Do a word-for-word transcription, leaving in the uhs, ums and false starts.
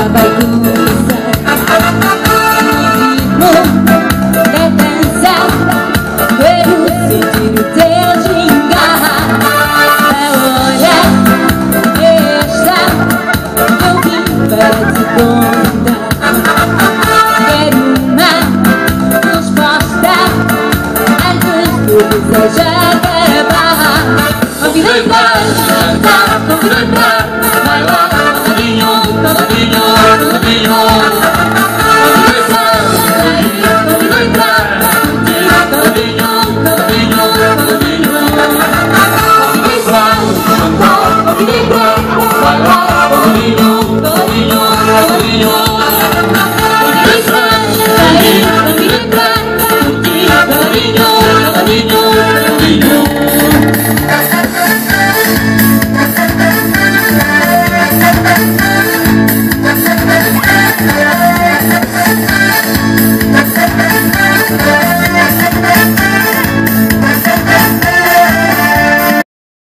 já vai começar. O ritmo da dança, quero sentir o teu gingar. A hora esta, eu vim para te contar. Quero uma resposta antes do desejo acabar. Convidei para cantar, convidei para bailar, todinho, todinho, todinho. Convidei para sair, convidei para curtir, todinho, todinho, todinho. Convidei para cantar, convidei para bailar, todinho, todinho, todinho.